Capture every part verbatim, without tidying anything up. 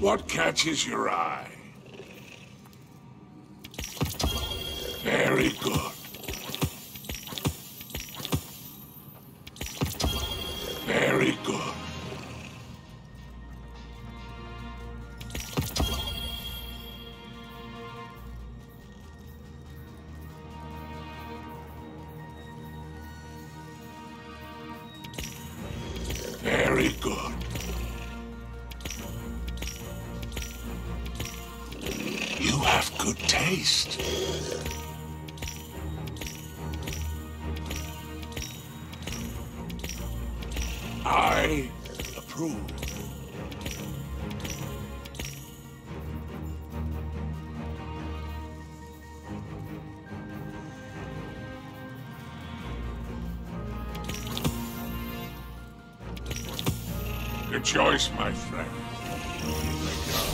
What catches your eye? Very good. Very good. Very good. You have good taste. I approve. Good choice, my friend. Here they go.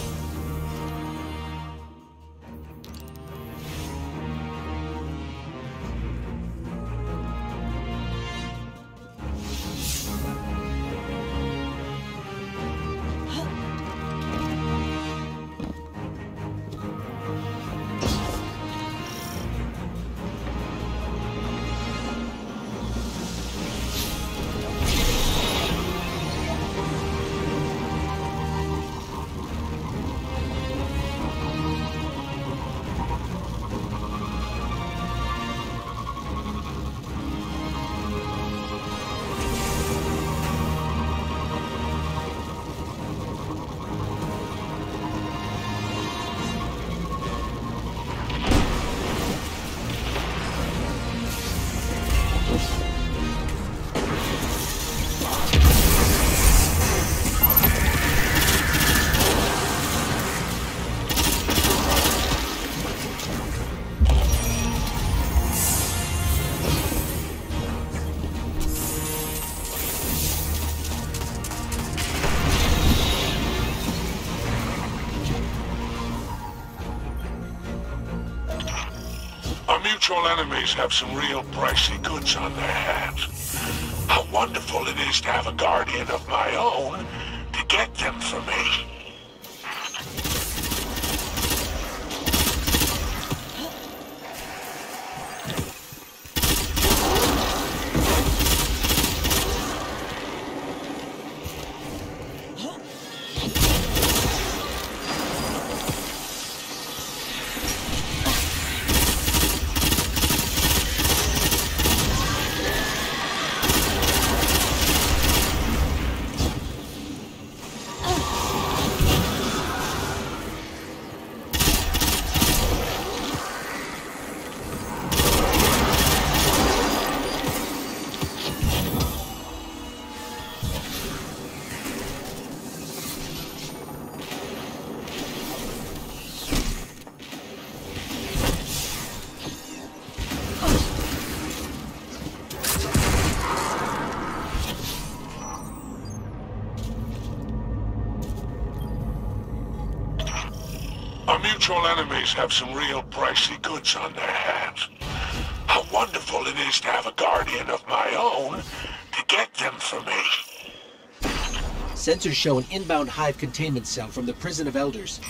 Mutual enemies have some real pricey goods on their hands. How wonderful it is to have a guardian of my own to get them for me. Our mutual enemies have some real pricey goods on their hands. How wonderful it is to have a guardian of my own to get them for me. Sensors show an inbound hive containment cell from the Prison of Elders.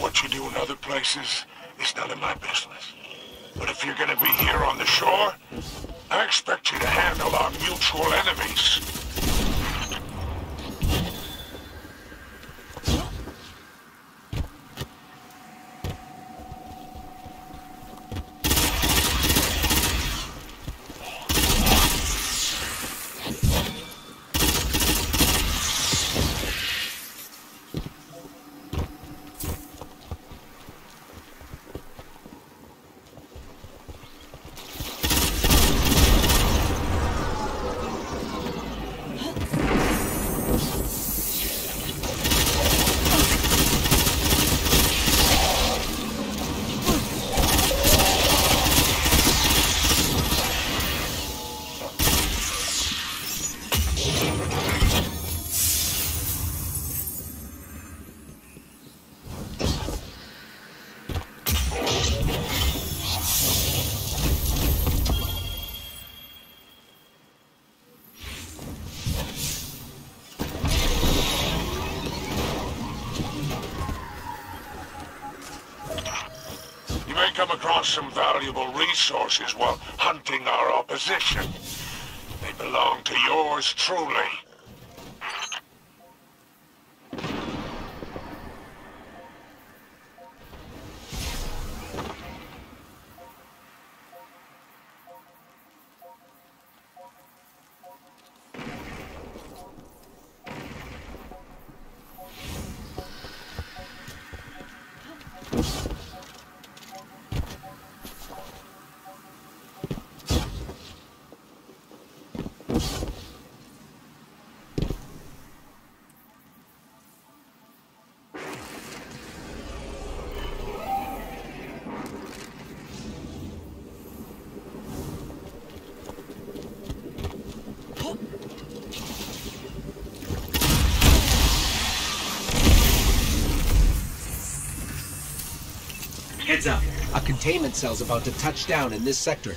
What you do in other places is none of my business. But if you're gonna be here on the shore, I expect you to handle our mutual enemies. Come across some valuable resources while hunting our opposition. They belong to yours truly. Heads up. A containment cell's about to touch down in this sector.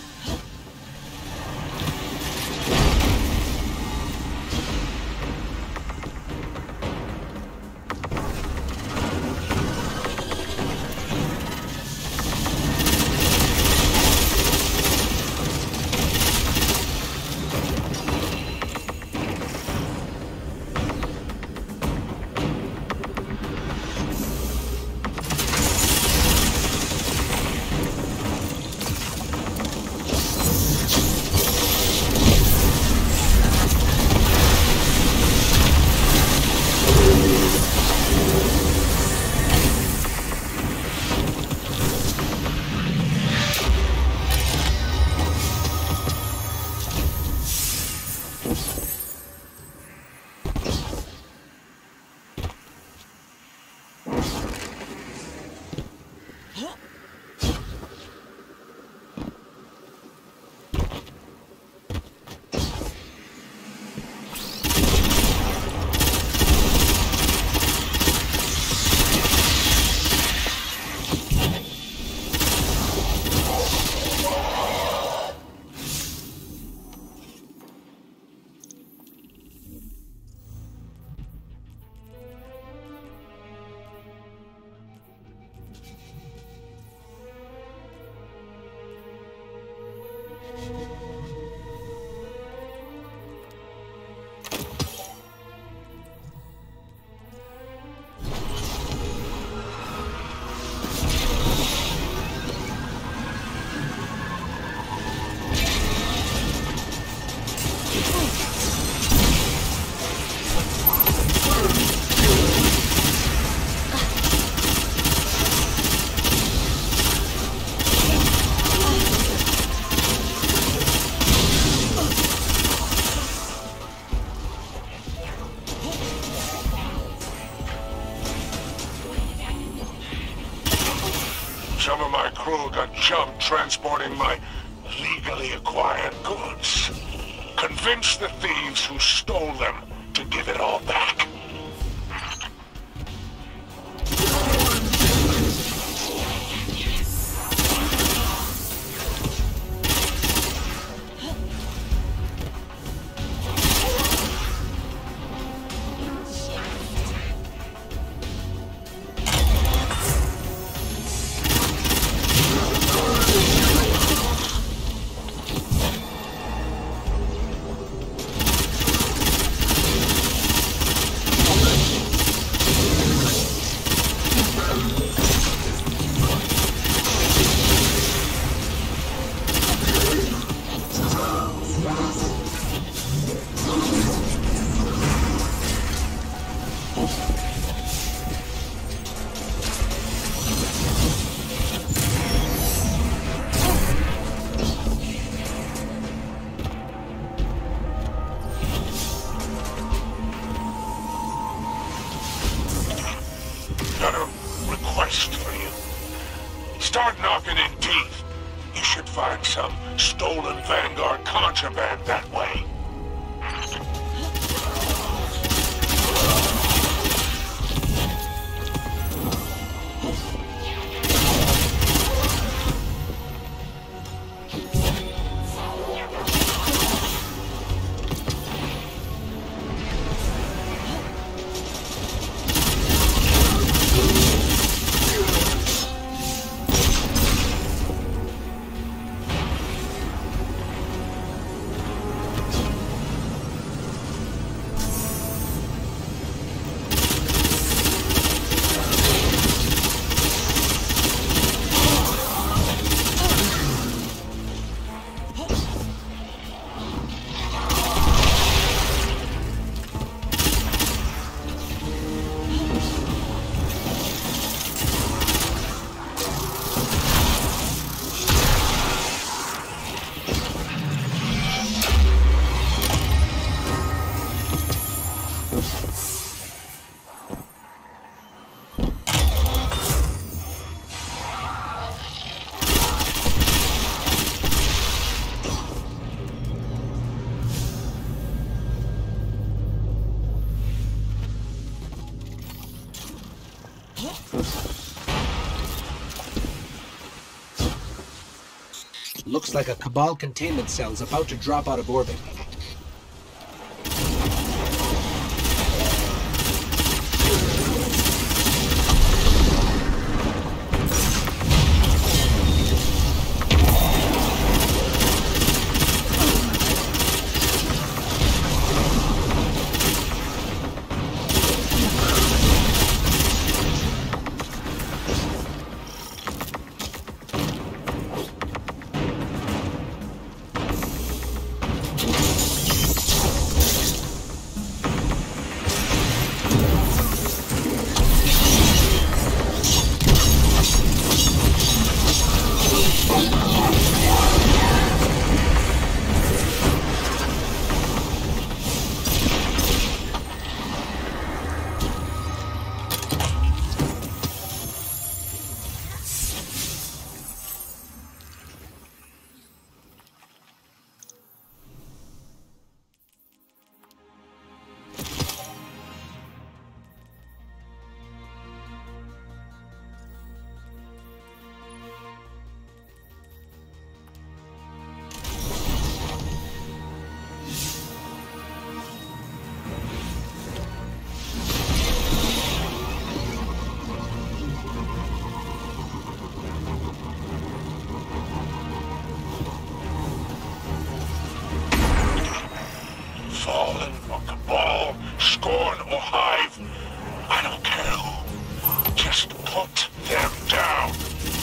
Some of my crew got jumped transporting my legally acquired goods. Convince the thieves who stole them to give it all back. quest for you. Start knocking in teeth. You should find some stolen Vanguard contraband that way. Looks like a Cabal containment cell is about to drop out of orbit. Fallen or Cabal, Scorn or Hive, I don't care who. Just put them down.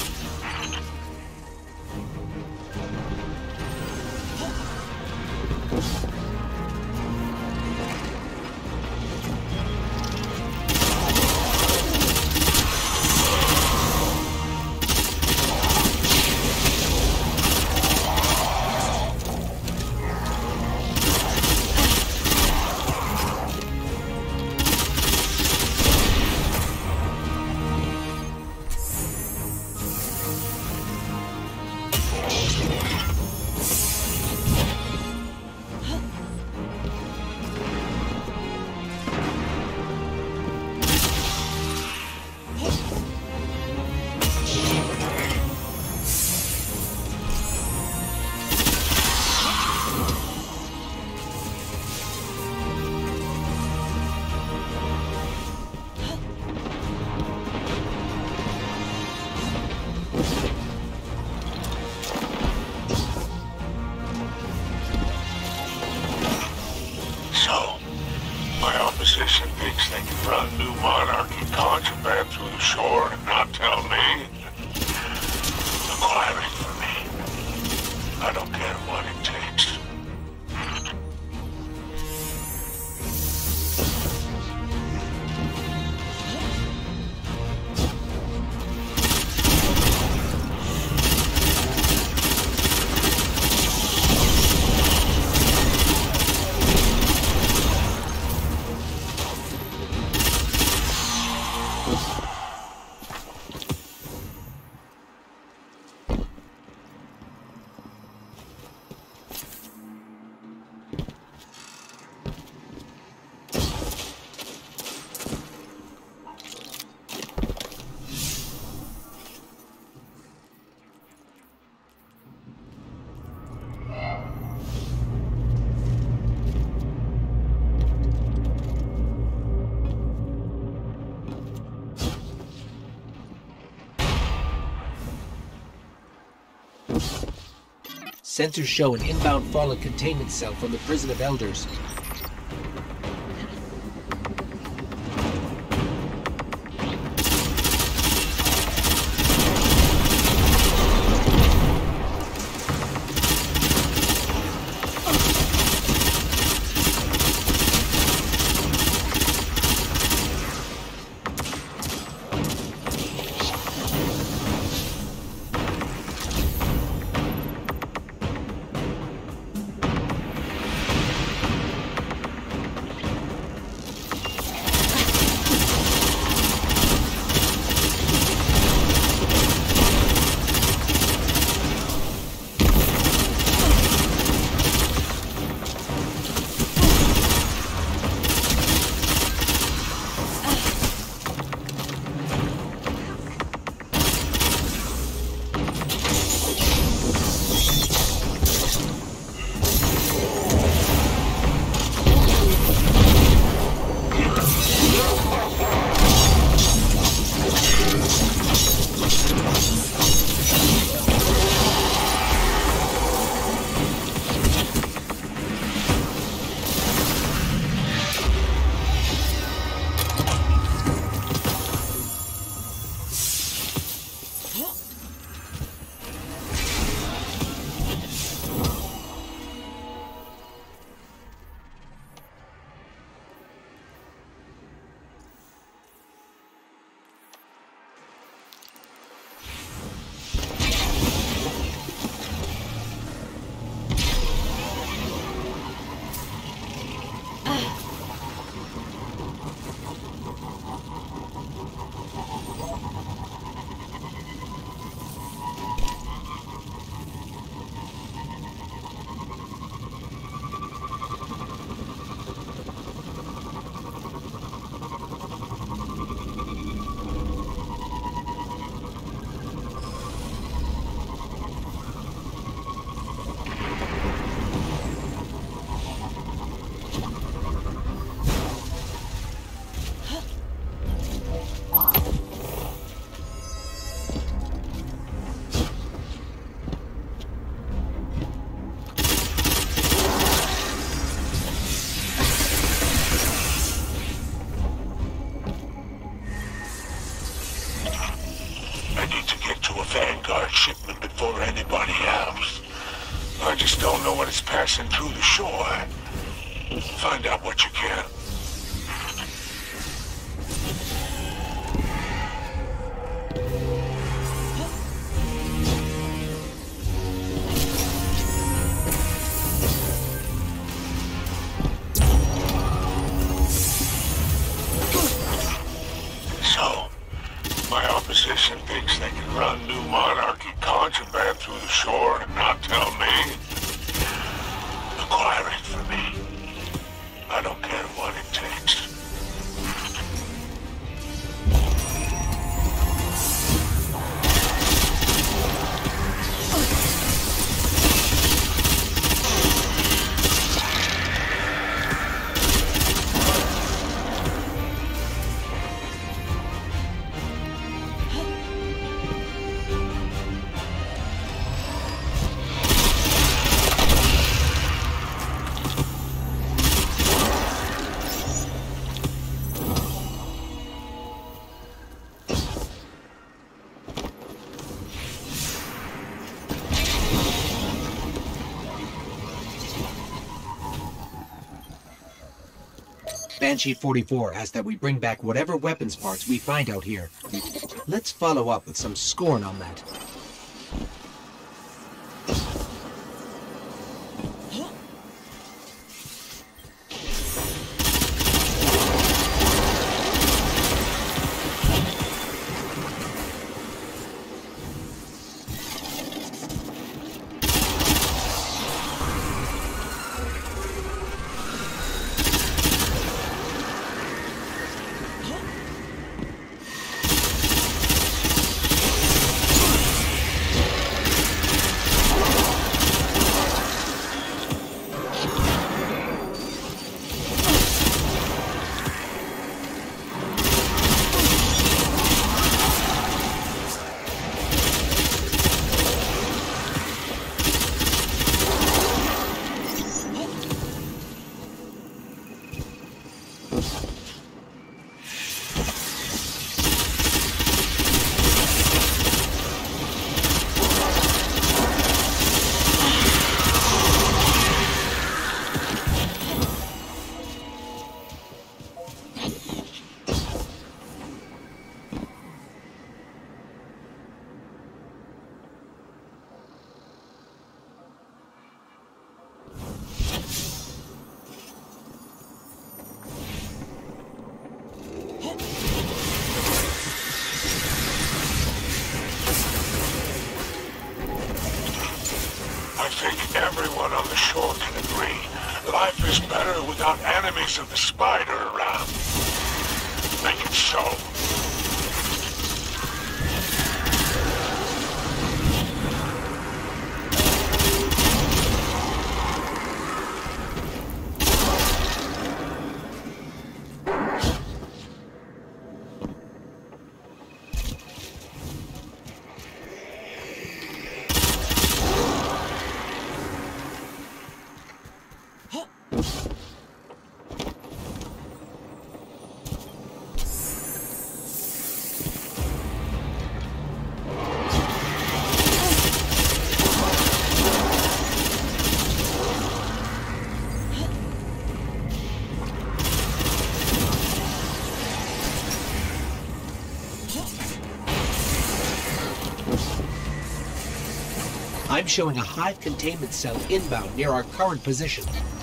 Opposition thinks they can run new monarchy contraband through the shore and not tell me. Acquiring for me. I don't care what it takes. Sensors show an inbound fallen containment cell from the Prison of Elders. Vanguard shipment before anybody else. I just don't know what is passing through the shore. Find out what you can. Opposition thinks they can run New Monarchy contraband through the shore and not tell me. Acquire it for me. I don't care what it takes. Banshee forty-four asks that we bring back whatever weapons parts we find out here. Let's follow up with some scorn on that. I think everyone on the shore can agree. Life is better without enemies of the spider around. Make it so. I'm showing a hive containment cell inbound near our current position.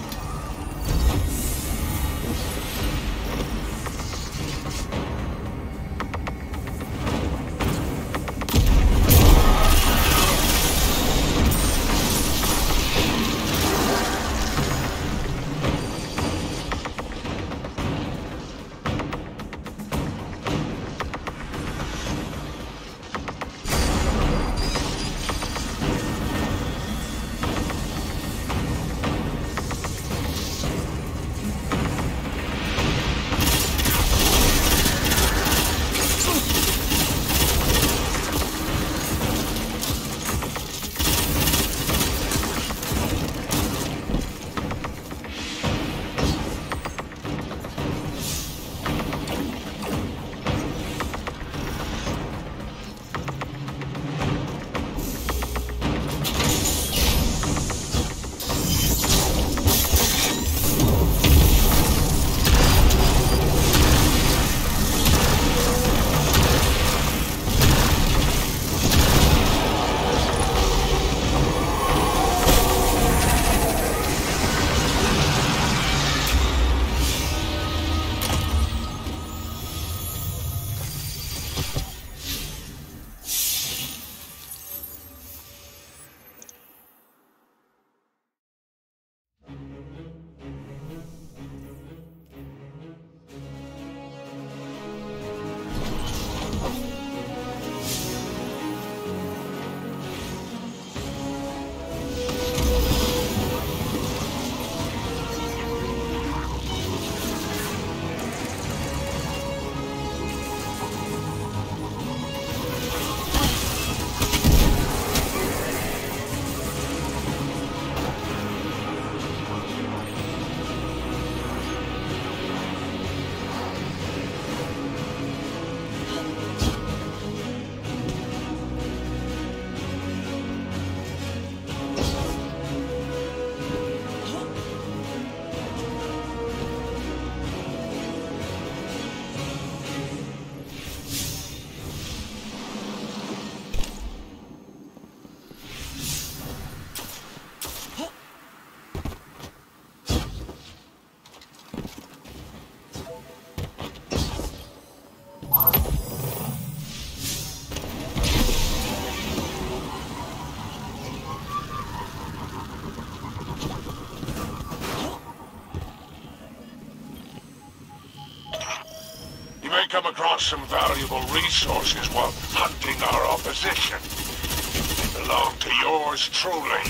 Come across some valuable resources while hunting our opposition. They belong to yours truly.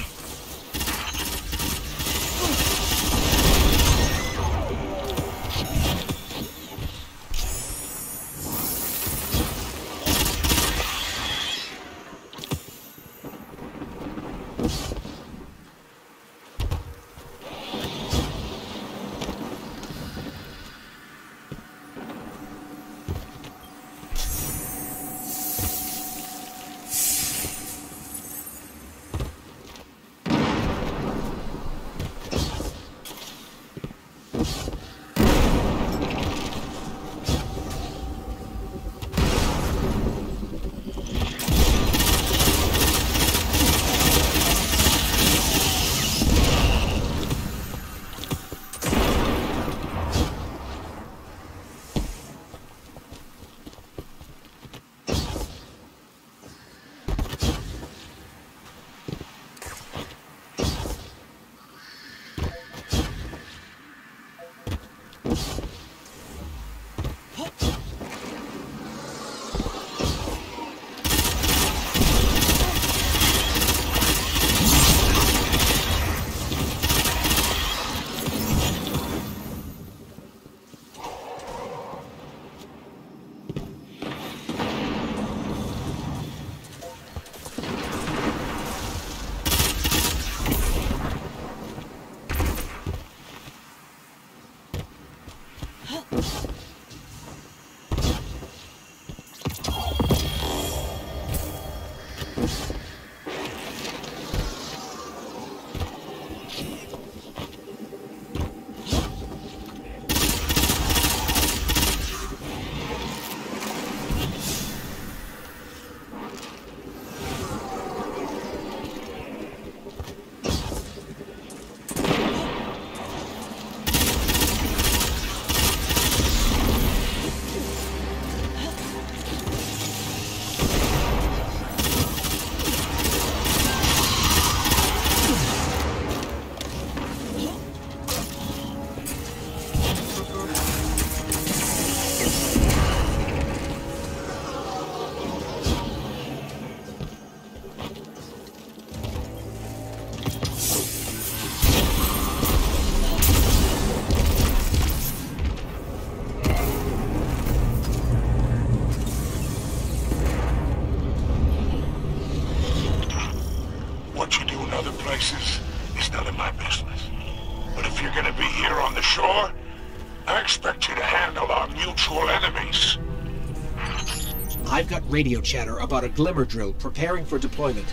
What you do in other places is none of my business. But if you're gonna be here on the shore, I expect you to handle our mutual enemies. I've got radio chatter about a glimmer drill preparing for deployment.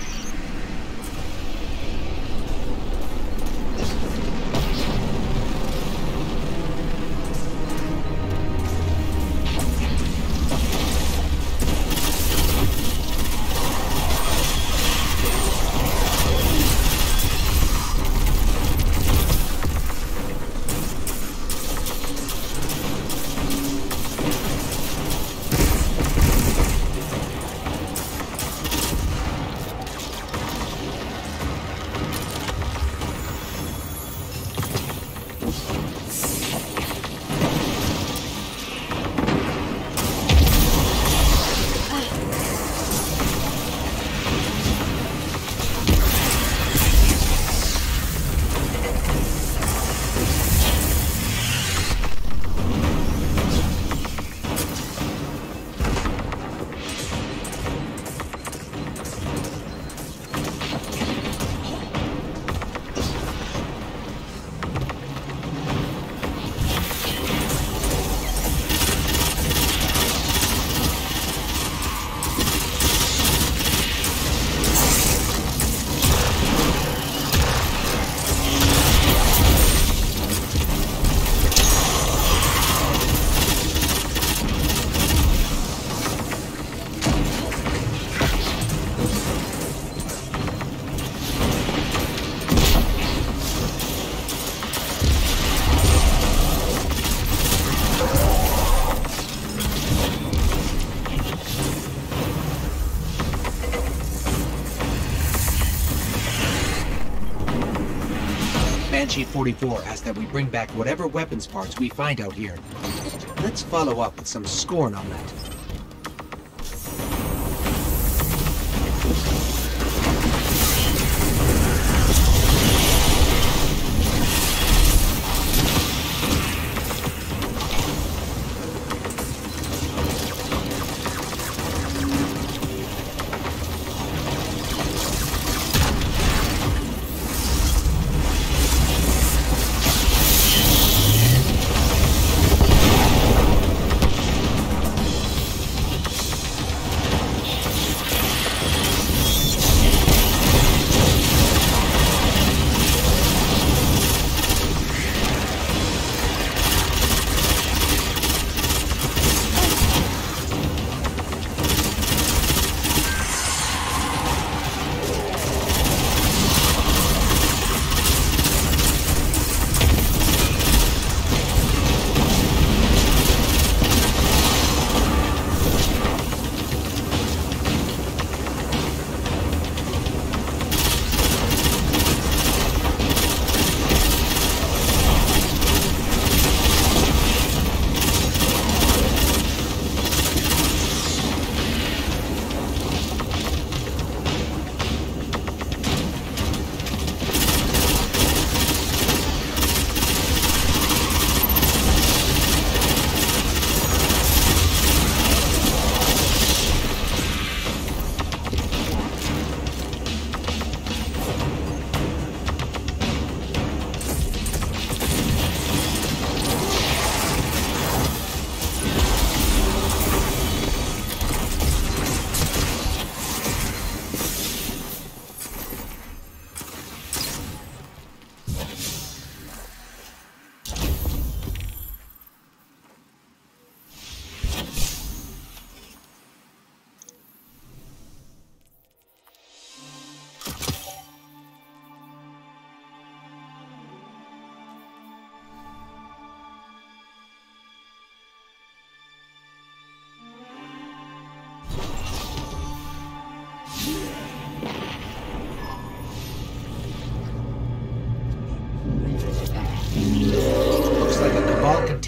Banshee forty-four asks that we bring back whatever weapons parts we find out here. Let's follow up with some scorn on that.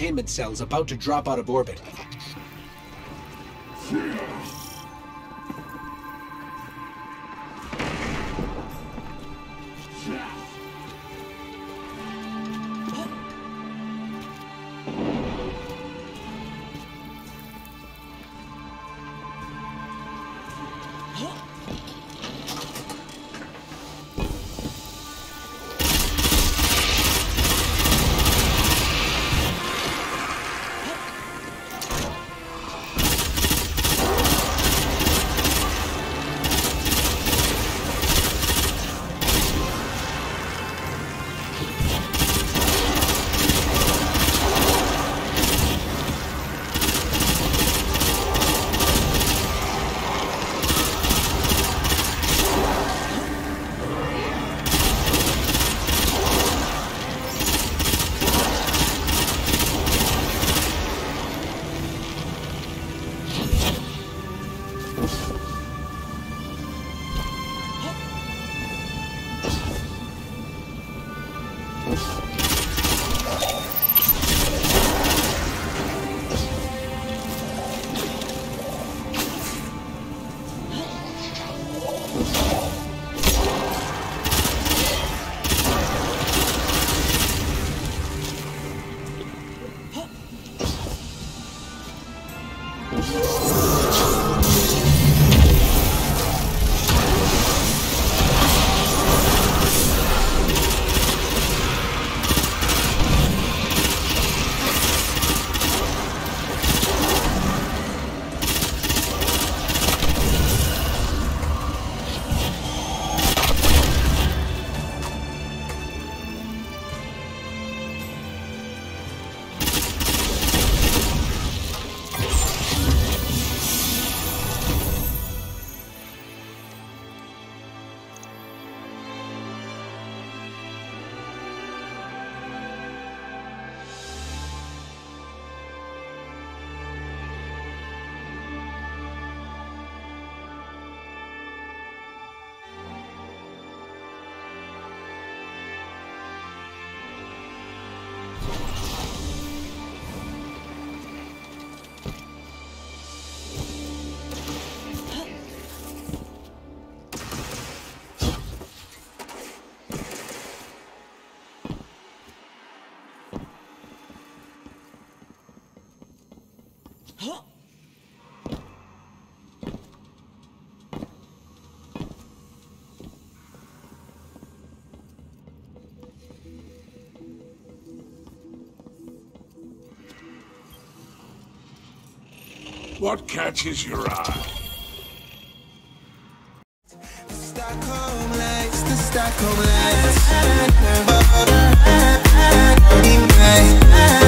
containment cells about to drop out of orbit. What catches your eye? Stockholm lights, the Stockholm lights.